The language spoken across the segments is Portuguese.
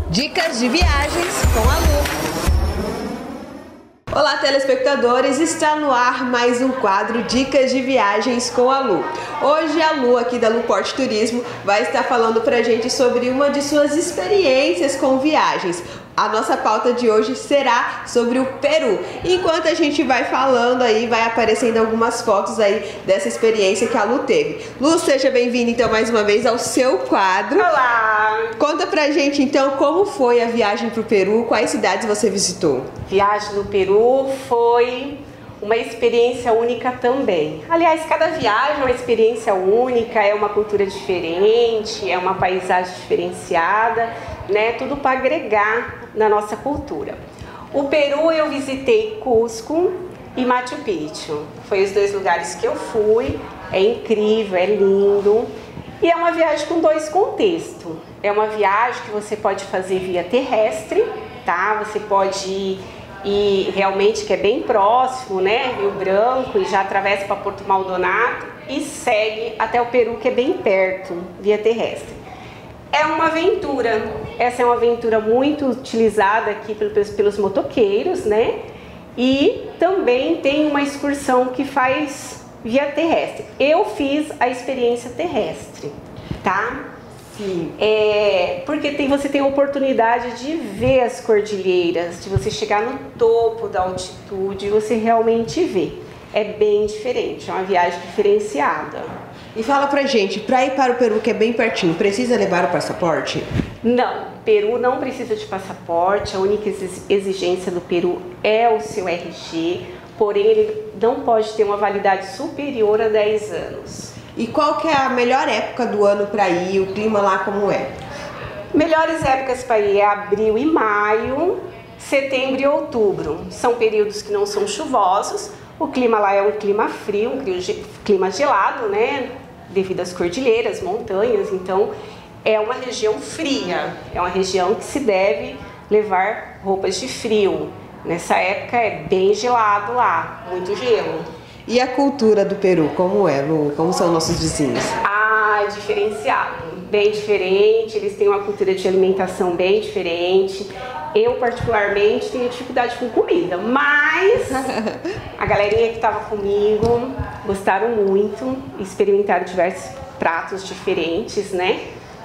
Dicas de viagens com a Lu. Olá, telespectadores! Está no ar mais um quadro Dicas de Viagens com a Lu. Hoje a Lu, aqui da Lu Porte Turismo, vai estar falando pra gente sobre uma de suas experiências com viagens. A nossa pauta de hoje será sobre o Peru. Enquanto a gente vai falando aí, vai aparecendo algumas fotos aí dessa experiência que a Lu teve. Lu, seja bem-vinda então mais uma vez ao seu quadro. Olá! Conta pra gente então como foi a viagem pro Peru, quais cidades você visitou? Viagem no Peru foi uma experiência única também. Aliás, cada viagem é uma experiência única, é uma cultura diferente, é uma paisagem diferenciada, né? Tudo para agregar na nossa cultura. O Peru eu visitei Cusco e Machu Picchu. Foi os dois lugares que eu fui. É incrível, é lindo. E é uma viagem com dois contextos. É uma viagem que você pode fazer via terrestre, tá? Você pode ir realmente, que é bem próximo, né? Rio Branco, e já atravessa para Porto Maldonado e segue até o Peru, que é bem perto, via terrestre. É uma aventura. Essa é uma aventura muito utilizada aqui pelos motoqueiros, né? E também tem uma excursão que faz via terrestre. Eu fiz a experiência terrestre, tá? Sim. Porque você tem a oportunidade de ver as cordilheiras, de você chegar no topo da altitude e você realmente ver. É bem diferente, é uma viagem diferenciada. E fala pra gente, pra ir para o Peru, que é bem pertinho, precisa levar o passaporte? Não, Peru não precisa de passaporte, a única exigência do Peru é o seu RG, porém ele não pode ter uma validade superior a 10 anos. E qual que é a melhor época do ano para ir? O clima lá como é? Melhores épocas para ir é abril e maio, setembro e outubro. São períodos que não são chuvosos. O clima lá é um clima frio, um clima gelado, né? Devido às cordilheiras, montanhas. Então é uma região fria. É uma região que se deve levar roupas de frio. Nessa época é bem gelado lá, muito gelo. E a cultura do Peru, como é, Lu? Como são nossos vizinhos? Ah, é diferenciado, bem diferente, eles têm uma cultura de alimentação bem diferente. Eu, particularmente, tenho dificuldade com comida, mas a galerinha que estava comigo gostaram muito, experimentaram diversos pratos diferentes, né?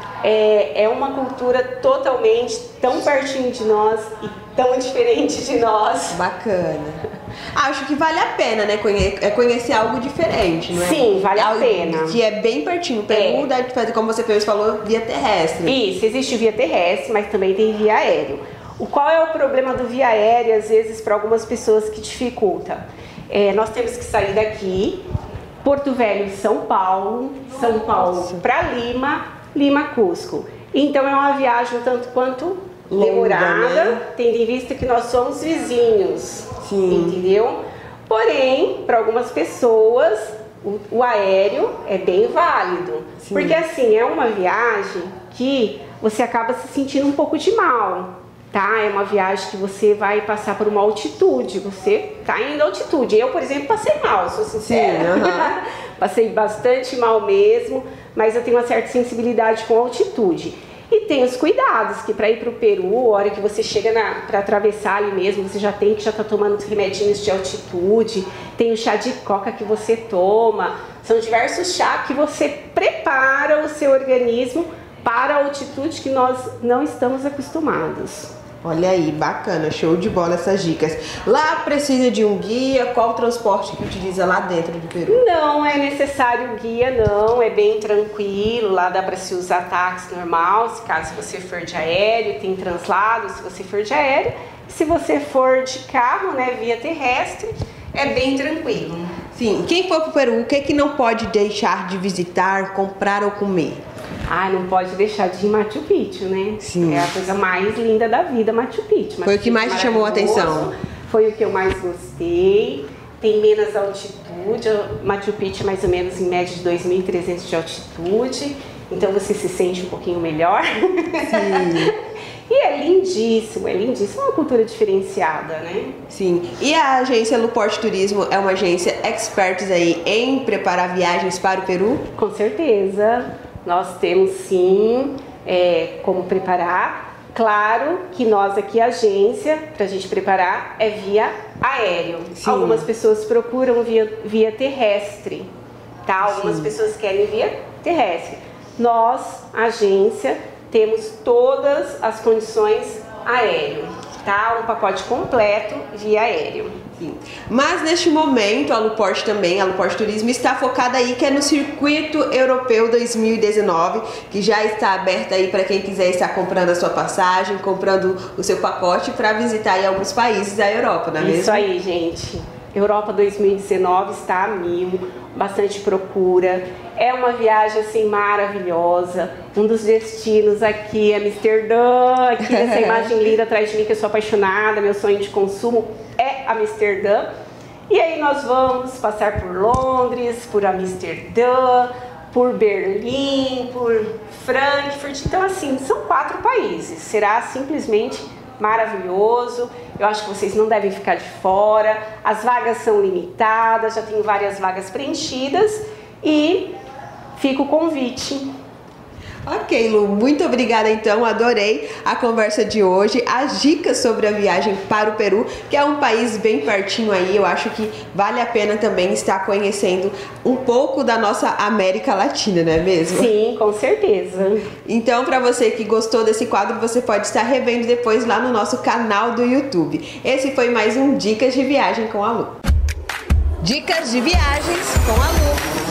É uma cultura totalmente tão pertinho de nós e tão diferente de nós. Bacana. Acho que vale a pena, né? Conhecer algo diferente, não é? Sim, vale a pena. Que é bem pertinho. O Peru dá de fazer, como você falou, via terrestre. Isso, existe via terrestre, mas também tem via aéreo. Qual é o problema do via aérea, às vezes, para algumas pessoas que dificulta? Nós temos que sair daqui, Porto Velho, São Paulo para Lima, Lima, Cusco. Então é uma viagem um tanto quanto demorada, né? Tendo em vista que nós somos vizinhos. Sim. Entendeu? Porém, para algumas pessoas, o aéreo é bem válido. Sim. Porque assim, é uma viagem que você acaba se sentindo um pouco de mal, tá? É uma viagem que você vai passar por uma altitude, você tá indo à altitude. Eu, por exemplo, passei mal, sou sincera. Sim, Passei bastante mal mesmo, mas eu tenho uma certa sensibilidade com a altitude. E tem os cuidados, que para ir para o Peru, a hora que você chega para atravessar ali mesmo, você já tá tomando os remedinhos de altitude, tem o chá de coca que você toma, são diversos chás que você prepara o seu organismo para a altitude que nós não estamos acostumados. Olha aí, bacana, show de bola essas dicas. Lá precisa de um guia? Qual o transporte que utiliza lá dentro do Peru? Não é necessário guia, não, é bem tranquilo. Lá dá para se usar táxi normal, se caso você for de aéreo, tem translado se você for de aéreo. Se você for de carro, né, via terrestre, é bem tranquilo. Sim, quem for para o Peru, o que não pode deixar de visitar, comprar ou comer? Ah, não pode deixar de ir Machu Picchu, né? Sim. É a coisa mais linda da vida, Machu Picchu. Foi o que mais te chamou a atenção? Foi o que eu mais gostei. Tem menos altitude, Machu Picchu é mais ou menos em média de 2.300 de altitude. Então você se sente um pouquinho melhor. Sim. E é lindíssimo, é uma cultura diferenciada, né? Sim. E a agência Lu Porte Turismo é uma agência experts aí em preparar viagens para o Peru? Com certeza. Nós temos sim como preparar. Claro que nós aqui, a agência, para a gente preparar, é via aéreo. Sim. Algumas pessoas procuram via terrestre, tá? Algumas pessoas querem via terrestre. Nós, a agência, temos todas as condições aéreo, tá? Um pacote completo via aéreo. Sim. Mas neste momento a Aluport também, a Aluport Turismo está focada aí que é no Circuito Europeu 2019, que já está aberto aí para quem quiser estar comprando a sua passagem, comprando o seu pacote para visitar aí alguns países da Europa, não é mesmo? Isso aí, gente. Europa 2019 está a 1000, bastante procura. É uma viagem assim maravilhosa. Um dos destinos aqui é Amsterdã, aqui nessa imagem linda atrás de mim que eu sou apaixonada, meu sonho de consumo é Amsterdã. E aí nós vamos passar por Londres, por Amsterdã, por Berlim, por Frankfurt. Então assim, são 4 países. Será simplesmente maravilhoso. Eu acho que vocês não devem ficar de fora. As vagas são limitadas, já tem várias vagas preenchidas e fica o convite. Ok, Lu, muito obrigada então, adorei a conversa de hoje, as dicas sobre a viagem para o Peru, que é um país bem pertinho aí, eu acho que vale a pena também estar conhecendo um pouco da nossa América Latina, não é mesmo? Sim, com certeza. Então, para você que gostou desse quadro, você pode estar revendo depois lá no nosso canal do YouTube. Esse foi mais um Dicas de Viagem com a Lu. Dicas de Viagens com a Lu.